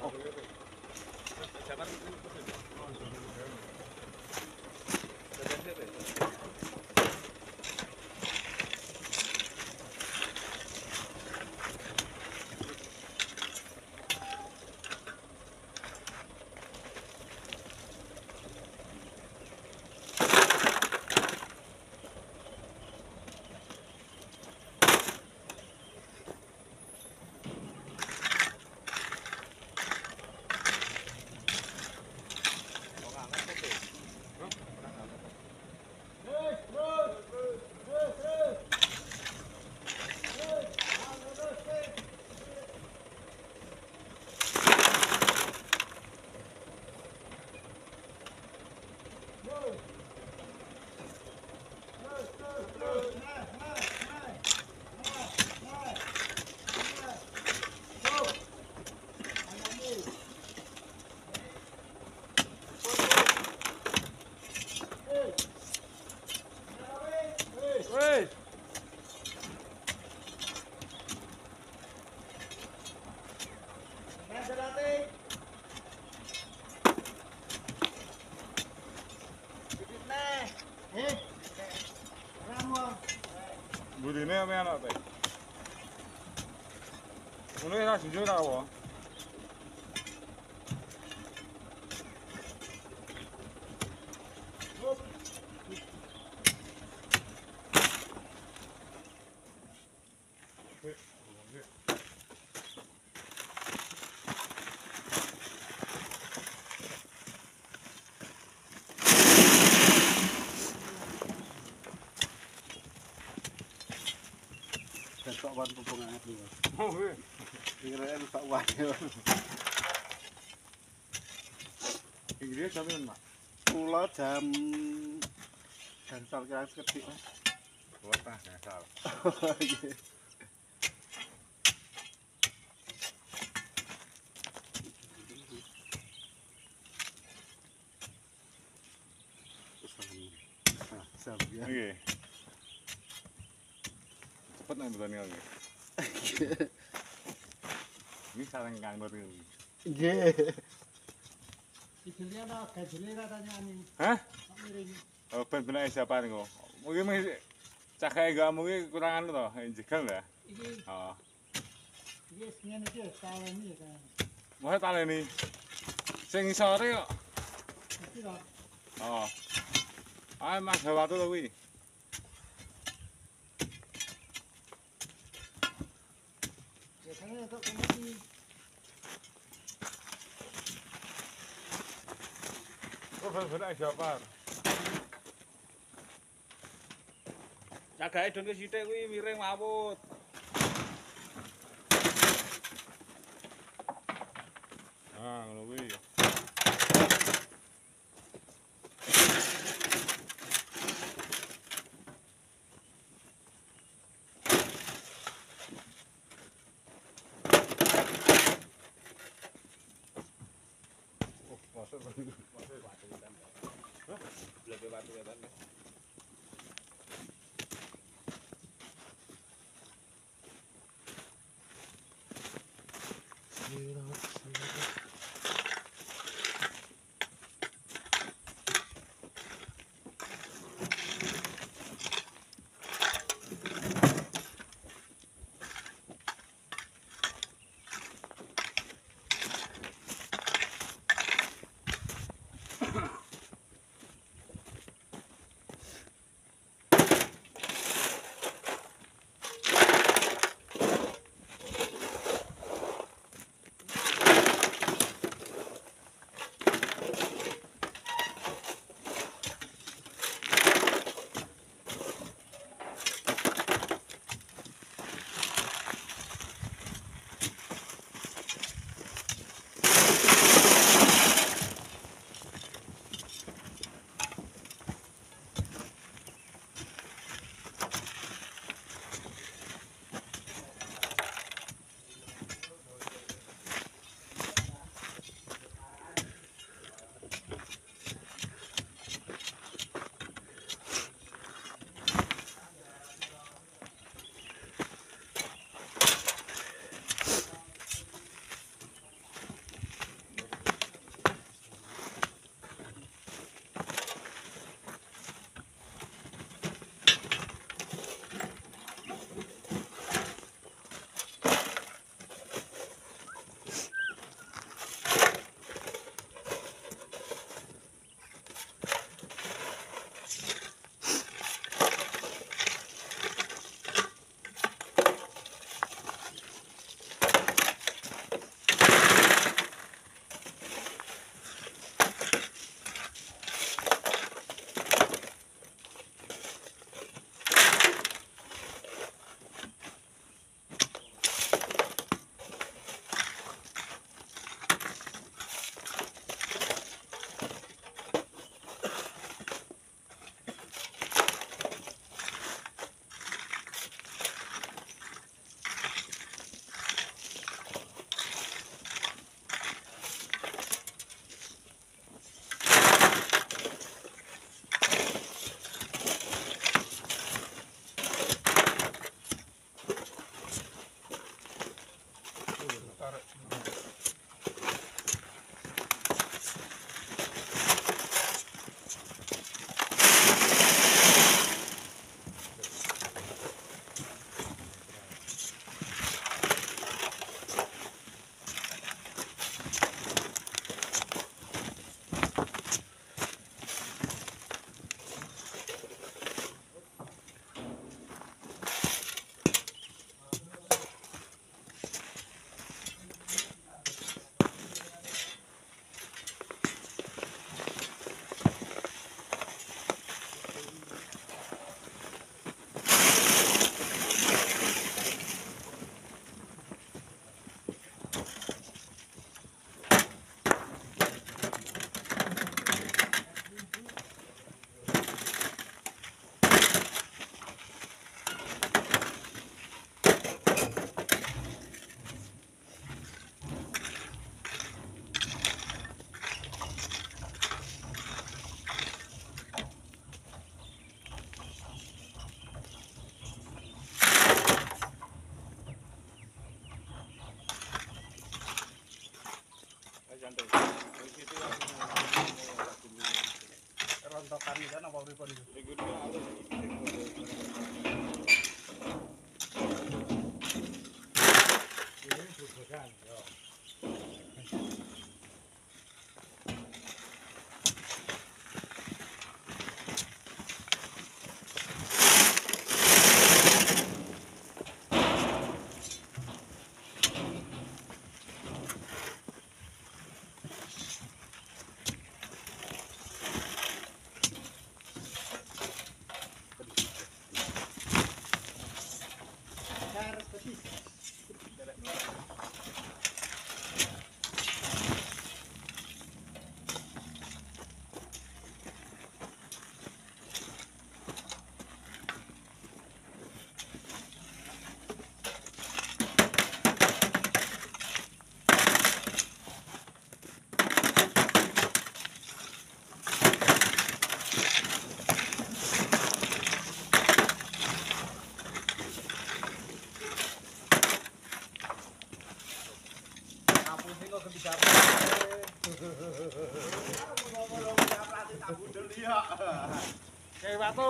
Budine apa anak teh? Ngono ya jujur ta apa? Besok wan pupung anget iki. Oh, nggih. Kira rusak wae. Iki dia jam piro, Pak? Kula jam gansal kira sekedik, Mas. Wah, gansal. Nggih. Nggih. Cepet nang betone iki. Ini sareng Kang Nur iki. Nggih. Idulnya ada gajilnya katanya nih. Hah? Miring. Oh, ben-benek siapa niku? Mungkin cakae gamu iki kurang anu to, jegal ya. Iki Oh. iki ngene iki taleni ya kan. Mau taleni. Sing isore kok. Iki lho. Oh. Ah, Mas Hawatu to kuwi. Biasanya untuk komedi. Oh, ben-benek siapa? Cagahe don ke sithik kuwi miring mawut. Ah, ngono kuwi. Oh, masuk batu. Masuk batu kan. Hah? Bleke batu kan. santai. Itu Rontokan kan apa pripun itu? Ini bukan, yo. Harus betis. kayak batu.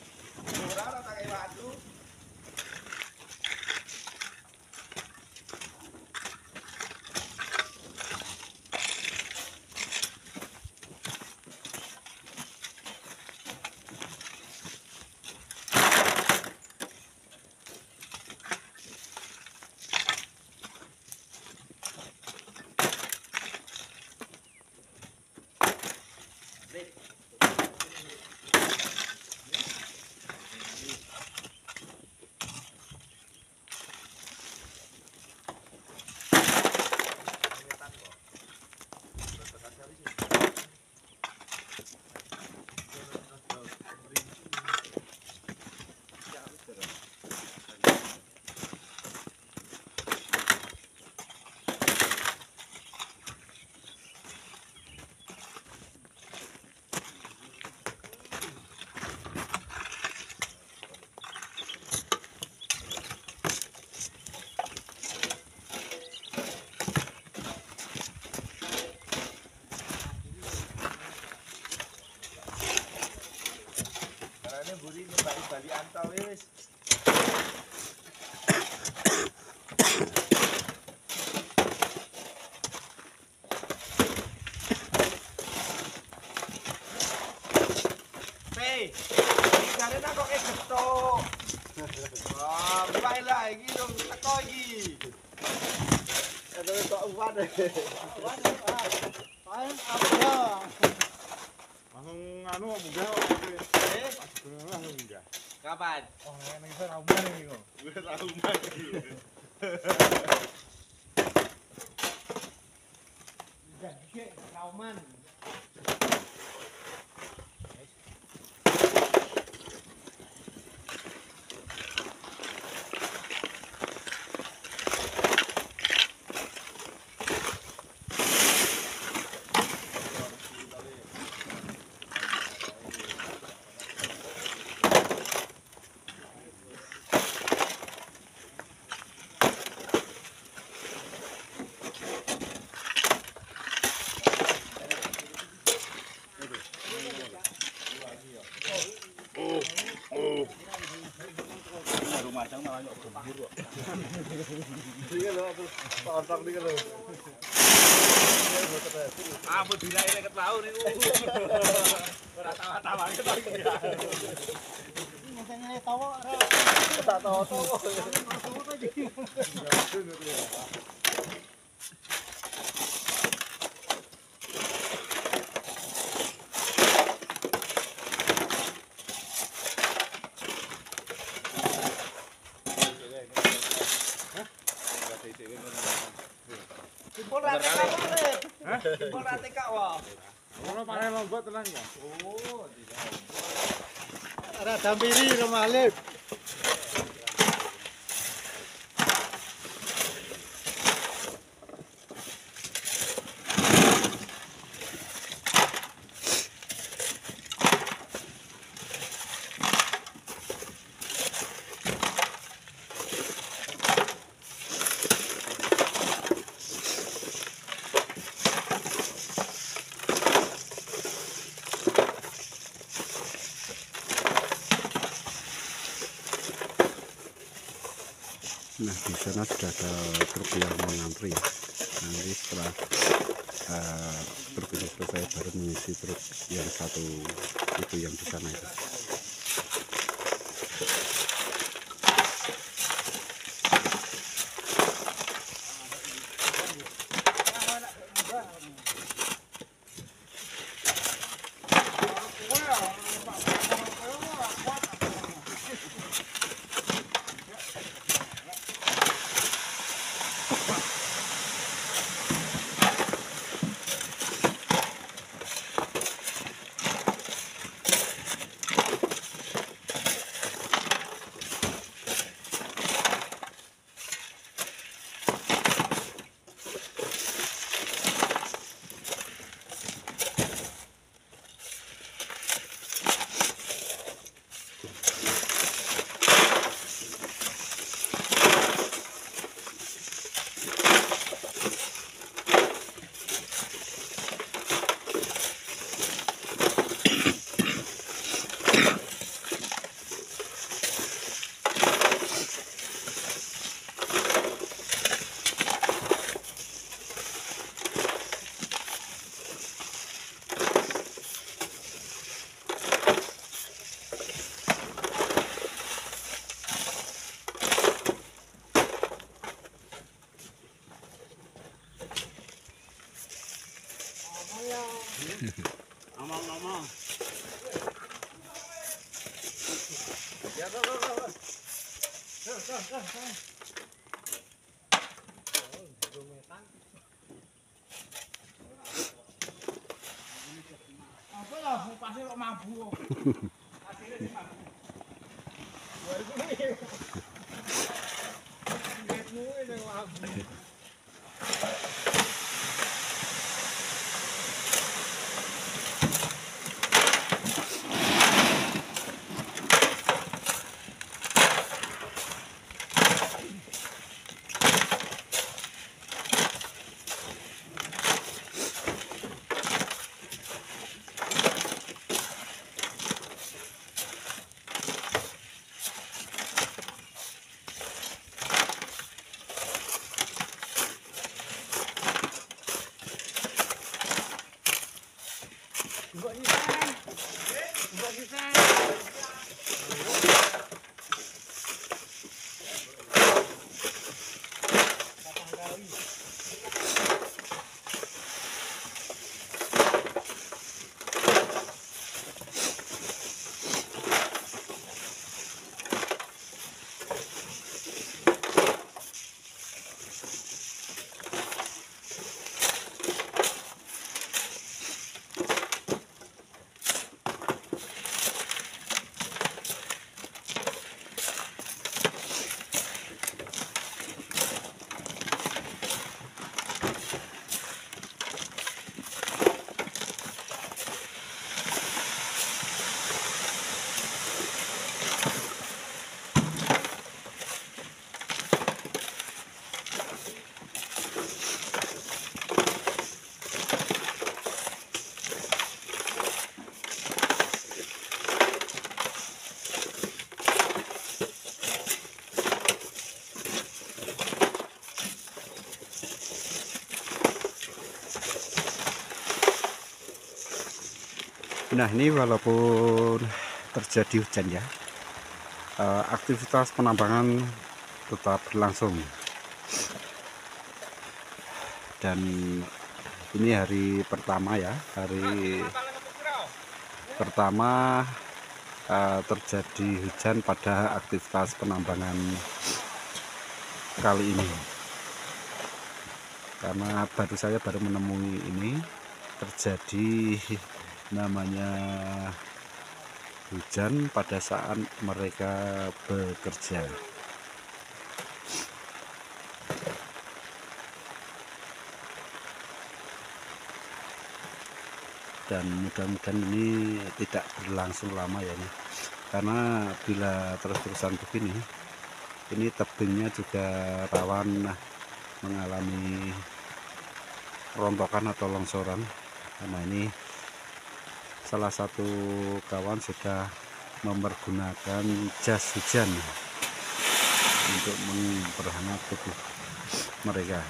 Buri nyembali anta wis. Hei, jare nak kok getok. Wah, bae lah iki dong teko iki. Ada kok uwan. Paling apa? Langsung anu munggah. Langsung munggah. Kapan? Oh, ning isa rauman iki kok. Wis rauman iki. Jadi kauman. Rumacang malah nyok gembur kok. Iki lho tonton iki lho. Apa dinaike ket laut niku. Ora tawa-tawa ketok iki. Makanya tahu ora. Tak tahu. Jempol rate kak wae. Jempol rate kak wae. Ono panen lombok tenan ya. Oh, Ada dampiri rumah Alif. di sana sudah ada truk yang mengantri ya. Nanti setelah truk ini selesai baru mengisi truk yang satu itu yang di sana itu. Ngomong-ngomong. Ya, go. Apa lah, pasti kok mabuk. Nah, ini walaupun terjadi hujan ya, aktivitas penambangan tetap berlangsung. Dan ini hari pertama ya, hari pertama terjadi hujan pada aktivitas penambangan kali ini. Karena saya baru menemui ini terjadi namanya hujan pada saat mereka bekerja. Dan mudah-mudahan ini tidak berlangsung lama ya nih. Karena bila terus-terusan begini, ini tebingnya juga rawan mengalami rontokan atau longsoran. Karena ini salah satu kawan sudah mempergunakan jas hujan. untuk memperhangat tubuh mereka.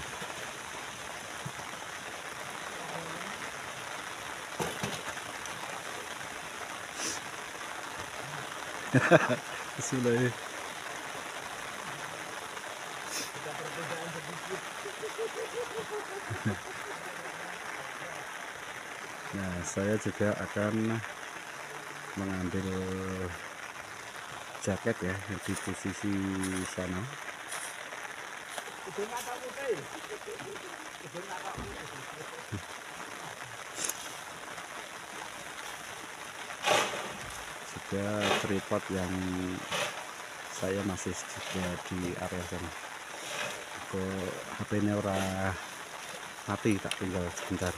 Sudah. Nah, saya juga akan mengambil jaket ya di posisi sana. Juga tripod yang saya masih juga di area sana. Kok HP-nya ora mati, tak tinggal sebentar.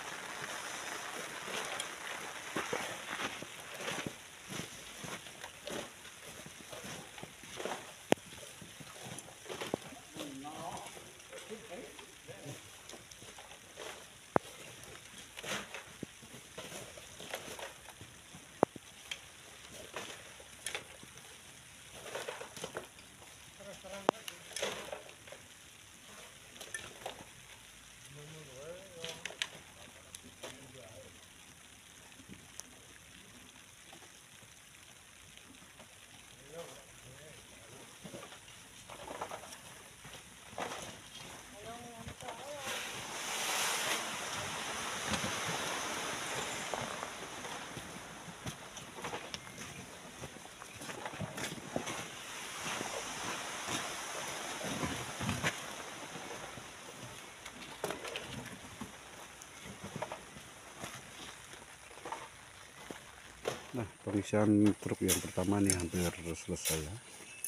Nah, pengisian truk yang pertama nih hampir selesai ya.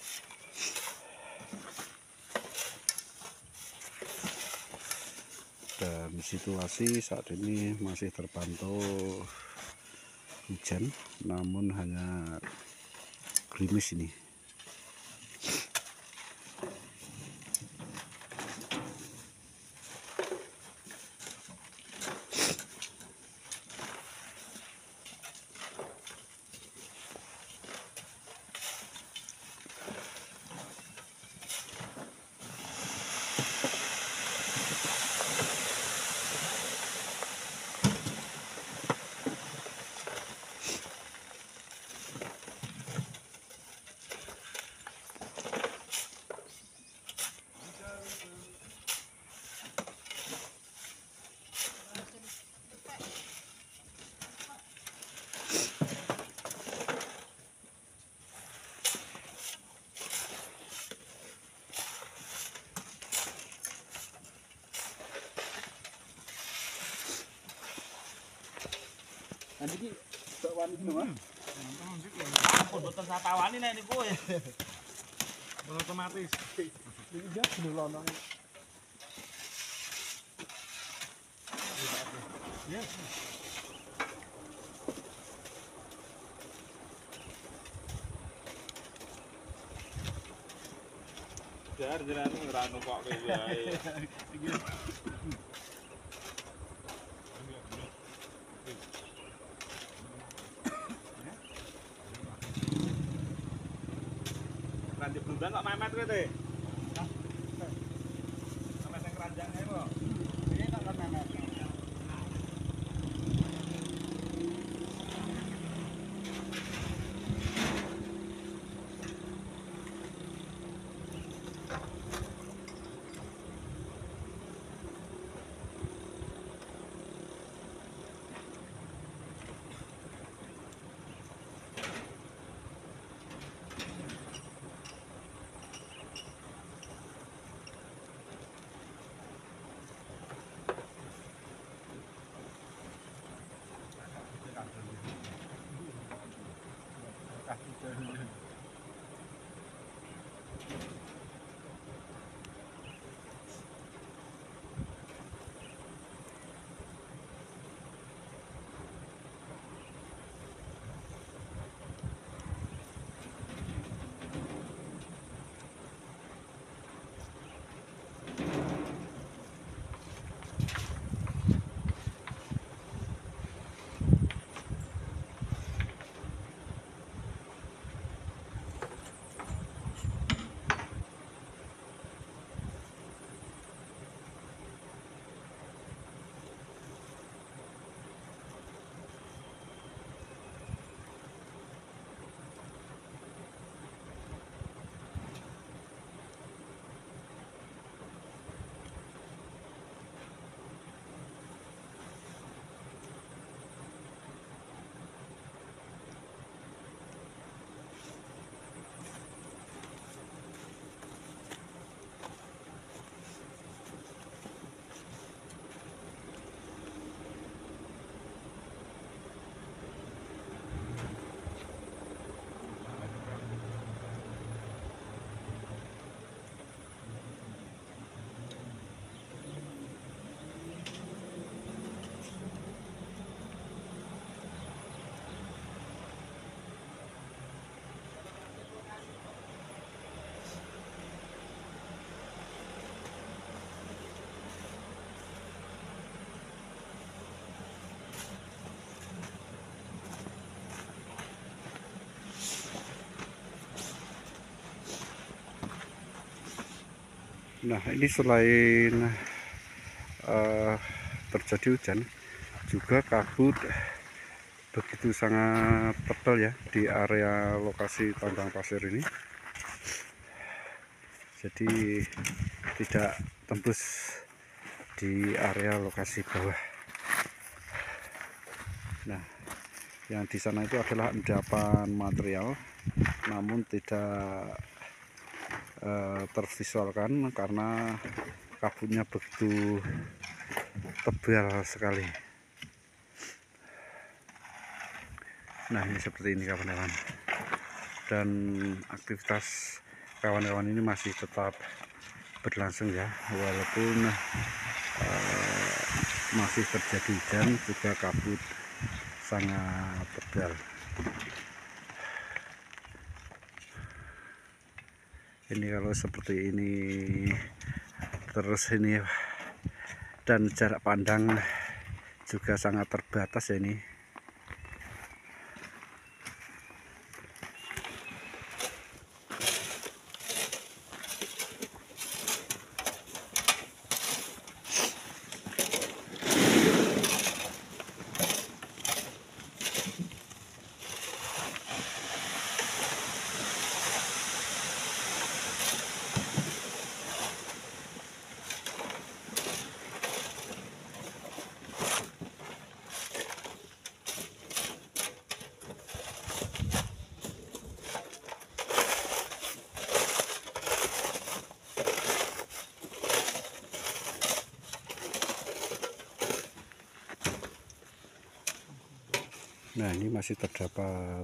Dan situasi saat ini masih terpantau hujan, namun hanya gerimis ini. Nanti ki bakwan iki lho, Ampun boten satawani nek niku ya. otomatis. Iki ya lono. Ya. Jar jenengan ora nukokke wae. Nanti blundang kok memet kowe te. Sampai sing keranjang ae kok. Ini tak kan memet. Nah, ini selain terjadi hujan, juga kabut begitu sangat tebal ya di area lokasi tambang pasir ini. Jadi tidak tembus di area lokasi bawah. Nah, yang di sana itu adalah endapan material, namun tidak tervisualkan karena kabutnya begitu tebal sekali. Nah, ini seperti ini kawan-kawan, dan aktivitas kawan-kawan ini masih tetap berlangsung ya, walaupun masih terjadi hujan, juga kabut sangat tebal. Ini kalau seperti ini terus ini, dan jarak pandang juga sangat terbatas ya ini. Nah, ini masih terdapat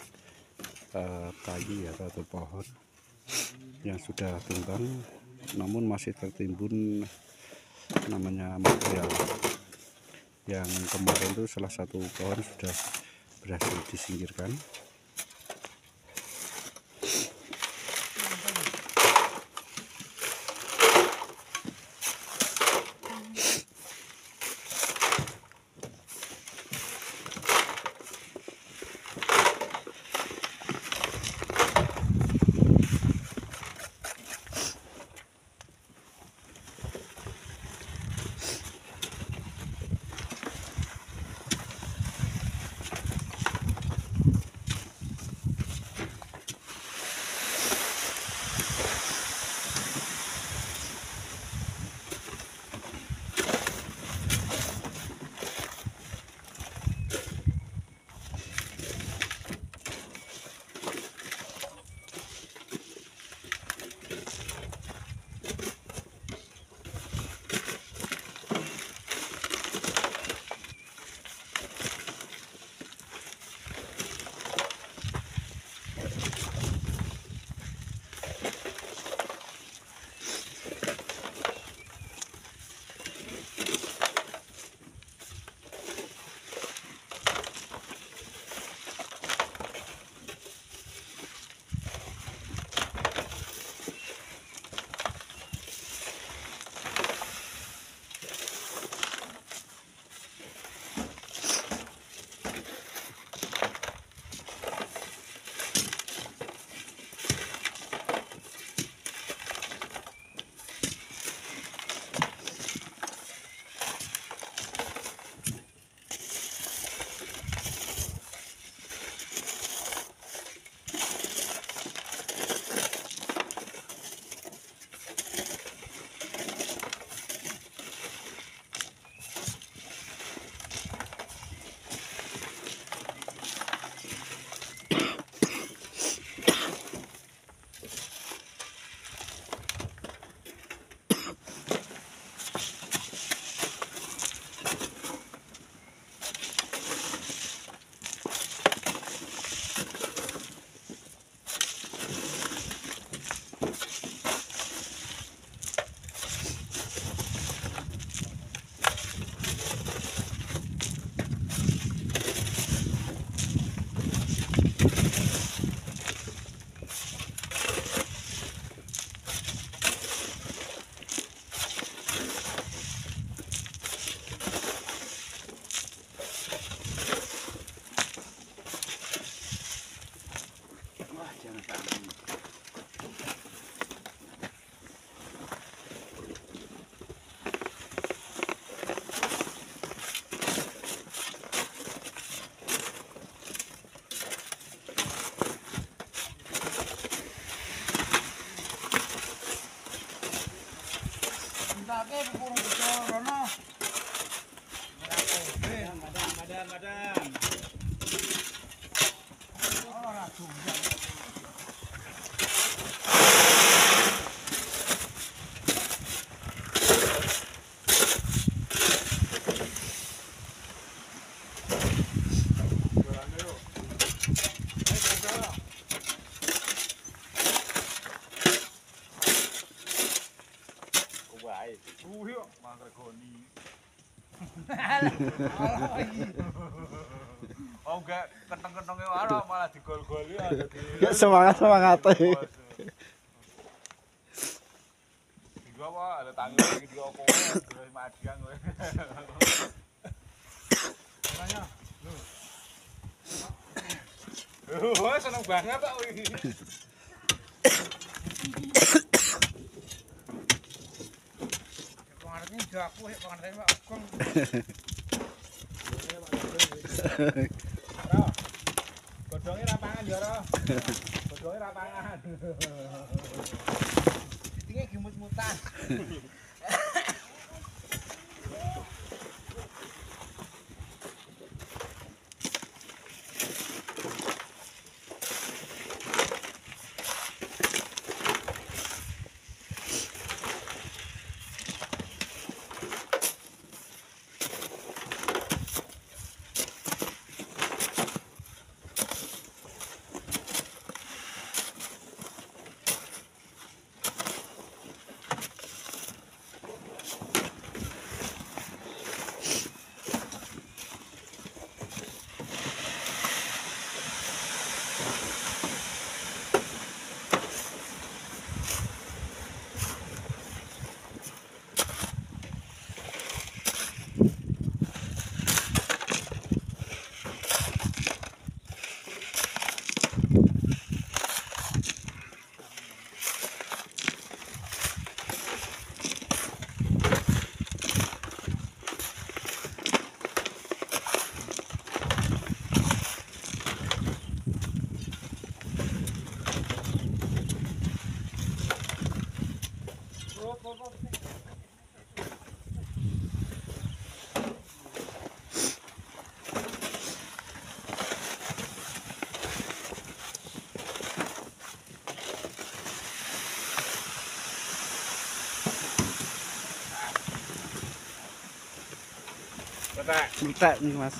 kayu atau pohon yang sudah tumbang, namun masih tertimbun namanya material. Yang kemarin itu salah satu pohon sudah berhasil disingkirkan. Oh enggak kenteng-kentenge ora malah digol-goli dadi. Ya semangat-semangate. Gua apa ada tanggung iki di opo terus madiang kowe. Tanya. Loh, seneng banget kok iki. Pengarepnya juga aku, pengarepnya Pak Agong. Godhonge rapangan ya, Ro. Godhonge rapangan. Ini gimut-mutan. Entek nih Mas.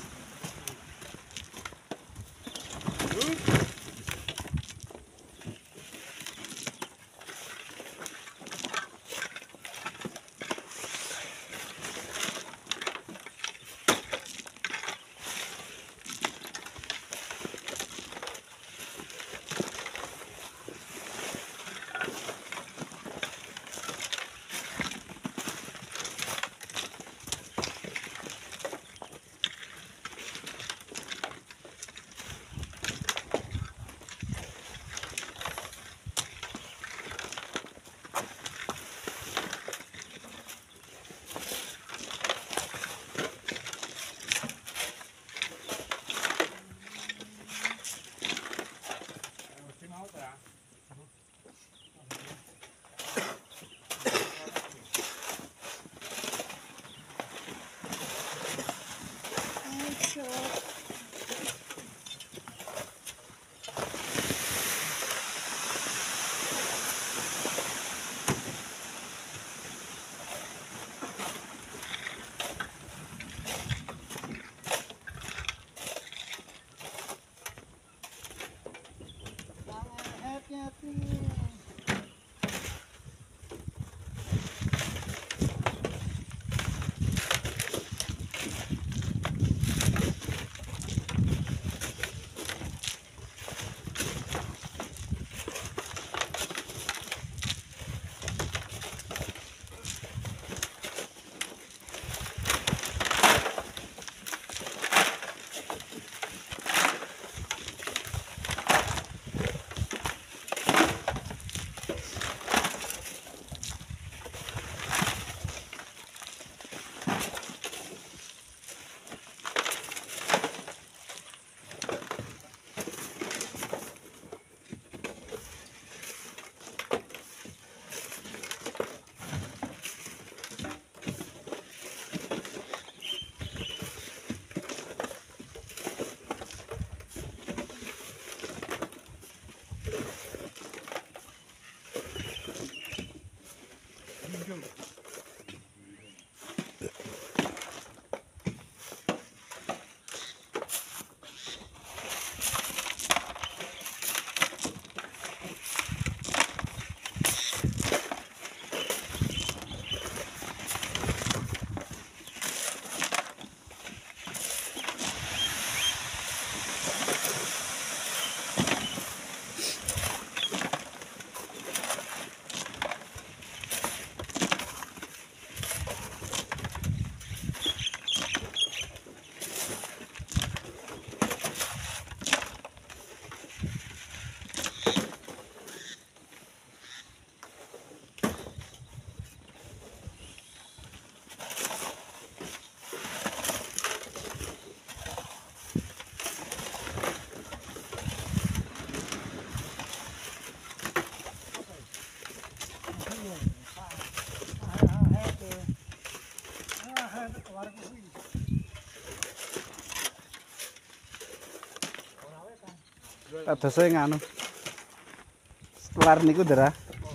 Ada saya nganu. Kelar niku Dra.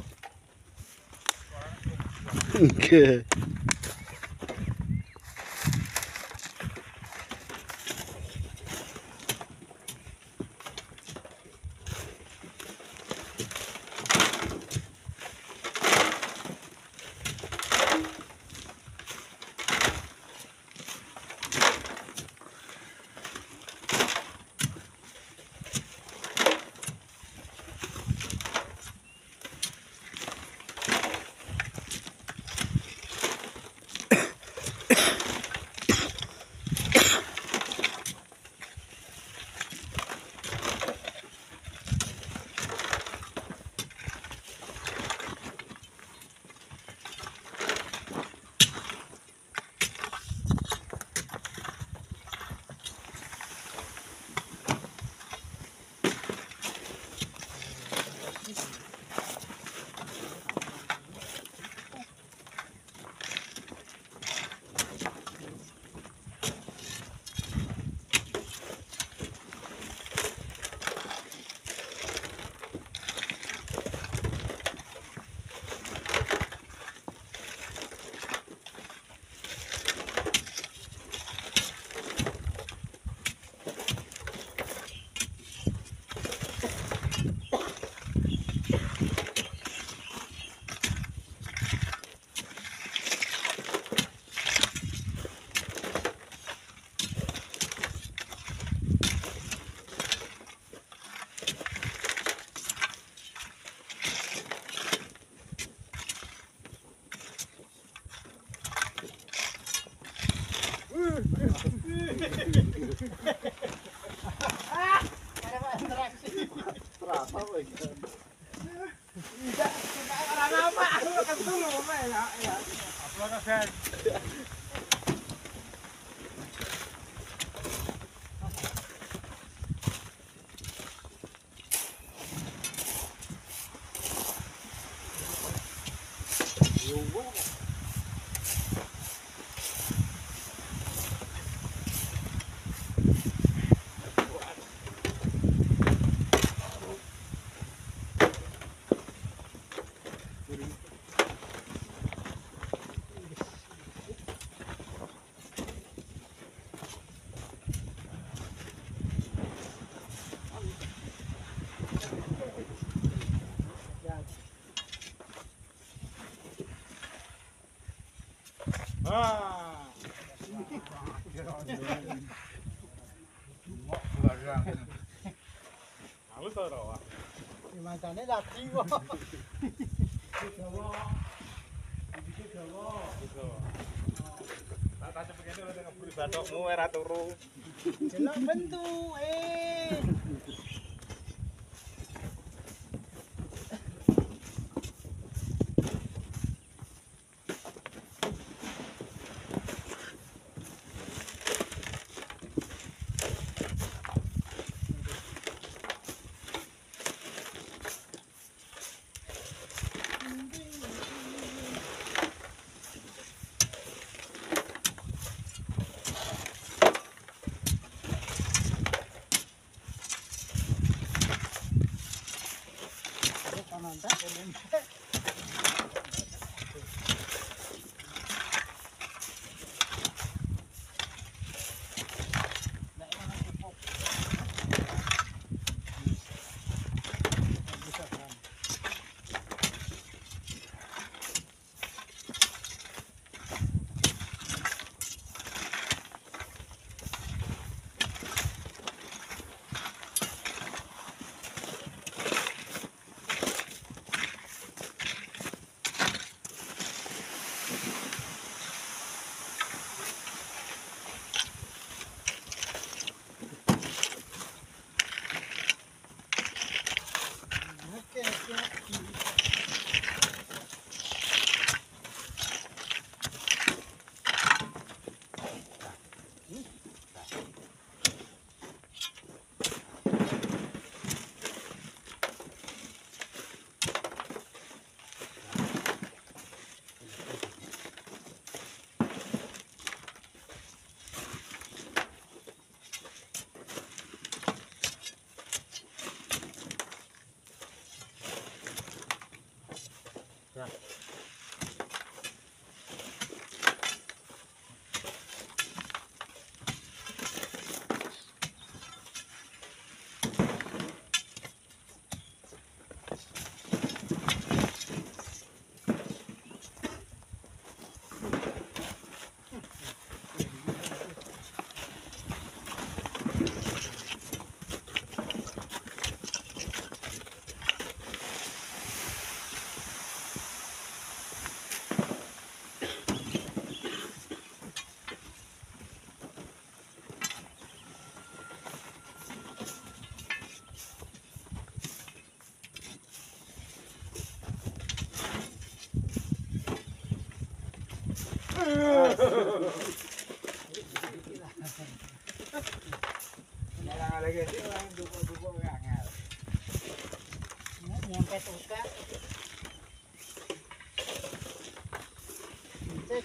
Nggih. Macamnya lagi kok. Tak begini udah ngeburi batokmu era turu. Jelek bentuk lagi sih orang dukung angel. Nyampe tukar. Cek.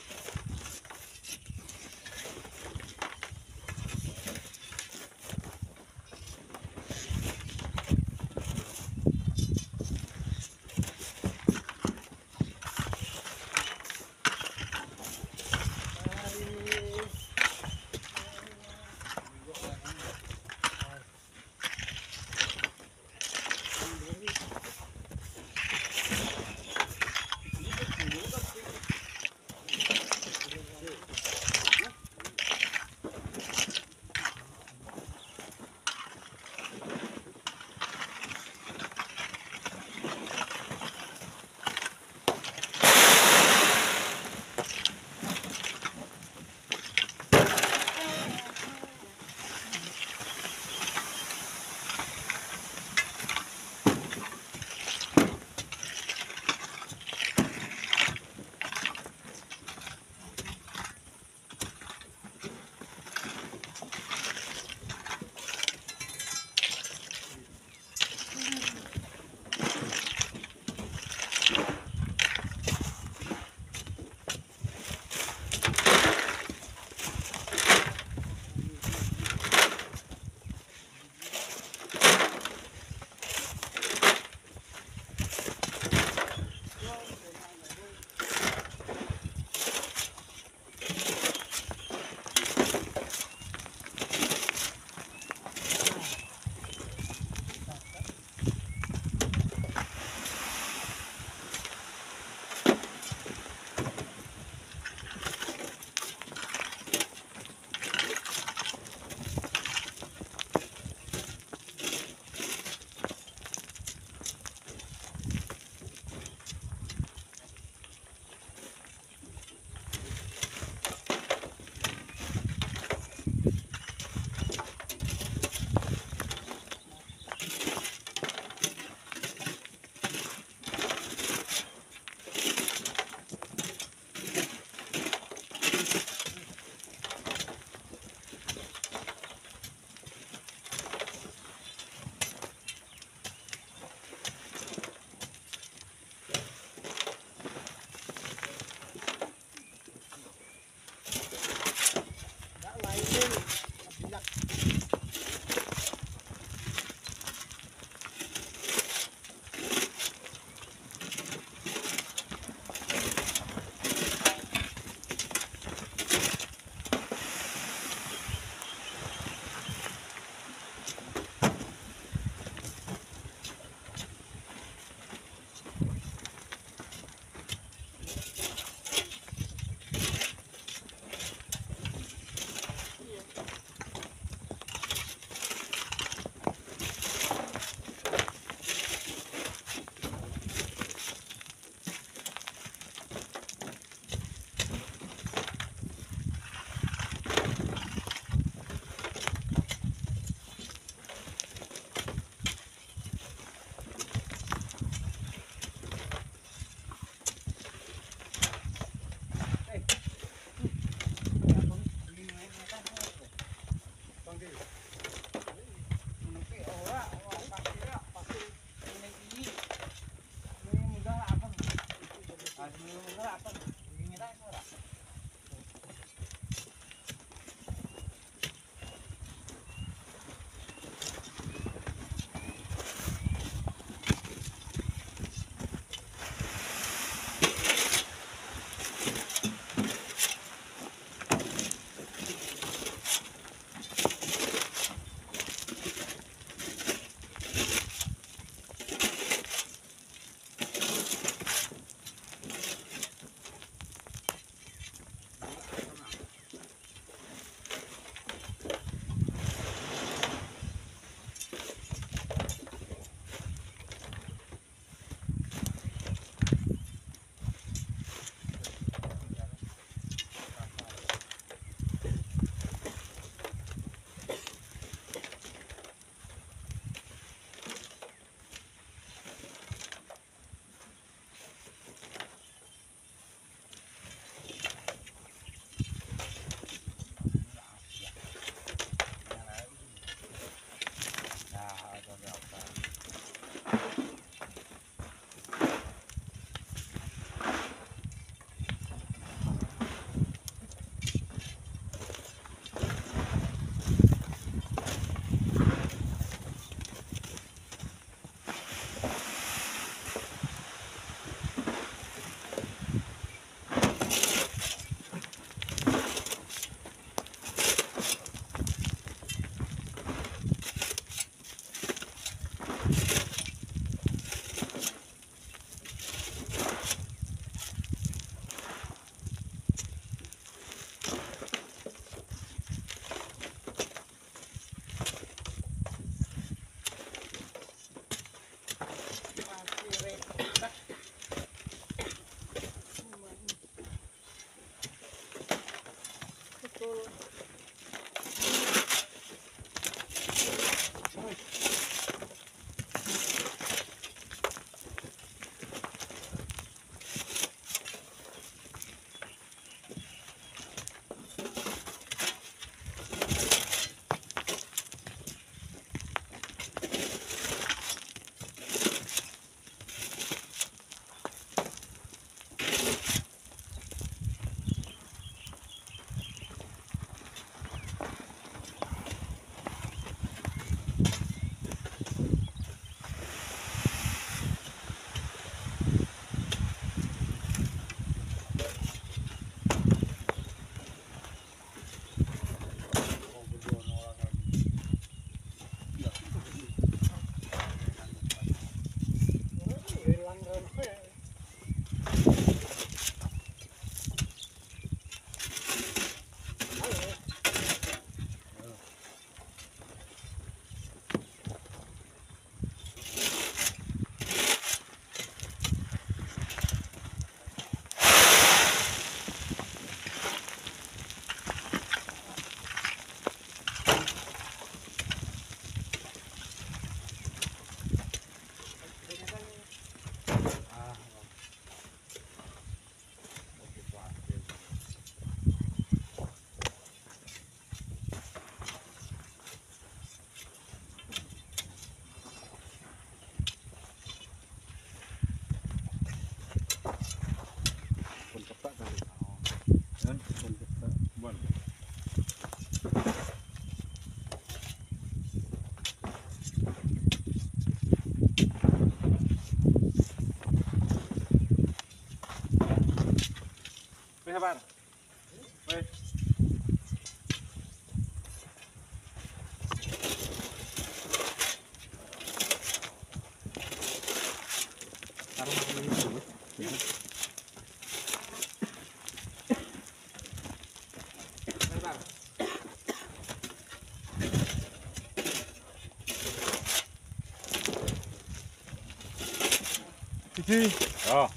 Oh.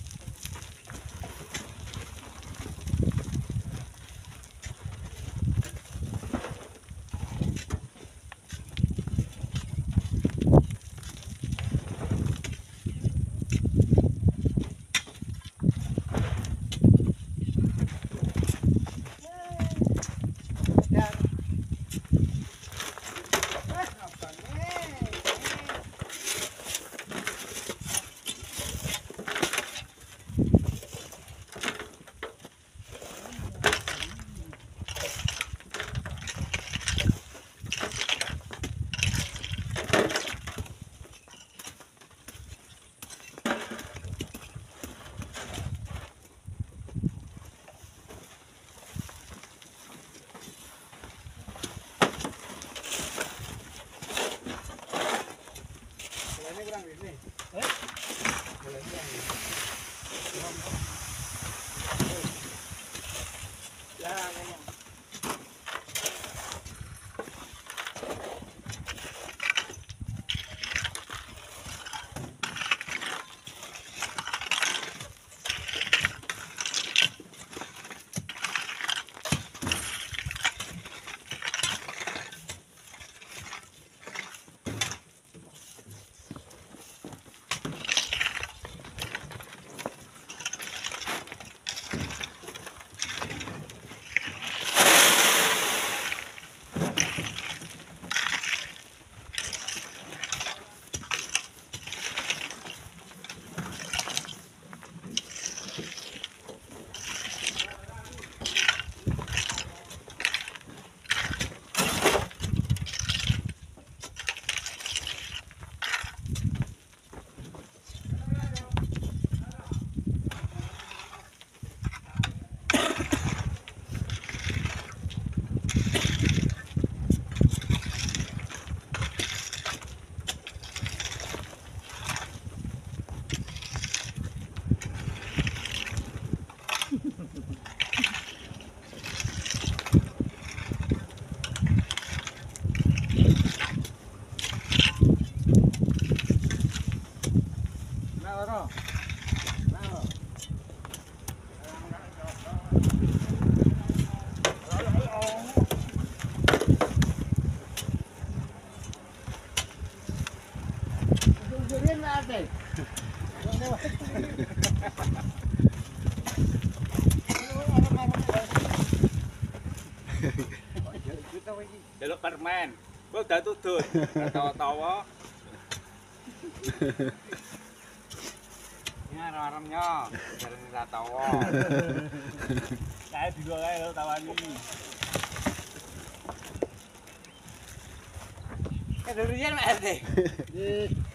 Delok permen. Kok udah tudut. Tawa-tawa. Ini arem-aremnya. Jarene ra tawa. Kae digo kae lho tawani. Kedurian Mas RT.